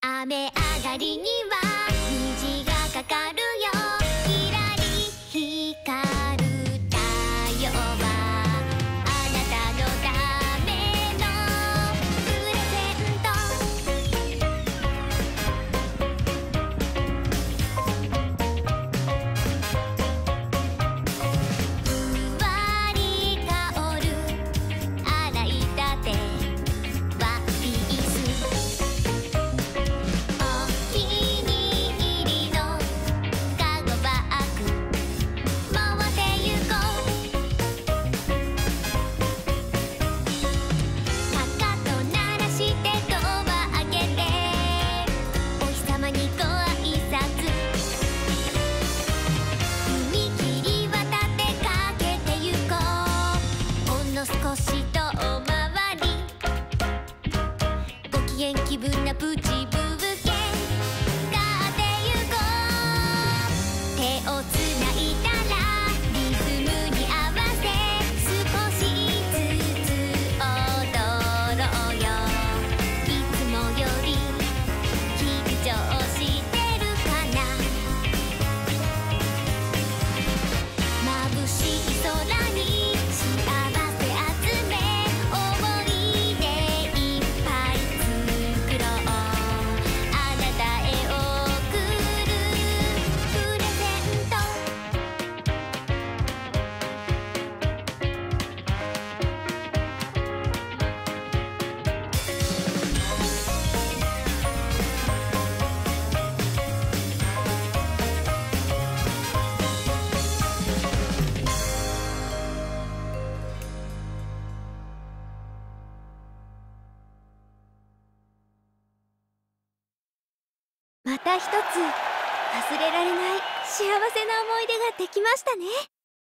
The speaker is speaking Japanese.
雨上がりには虹がかかるよ。キラリ光る太陽はあなたのためのプレゼント。ふわり香る洗いたてワンピース。お気に入りのカゴバッグ持ってゆこう。かかと鳴らしてドア開けてお日様にご挨拶。踏切渡ってかけてゆこう。ほんの少し遠回りご機嫌気分なプチブーケ買ってゆこう。手をつないだらリズムに合わせ少しずつ踊ろうよ。いつもより緊張してるかな。眩しい空に幸せ集め思い出いっぱい作ろう。あなたへ送るプレゼント。また一つ忘れられない幸せな思い出ができましたね。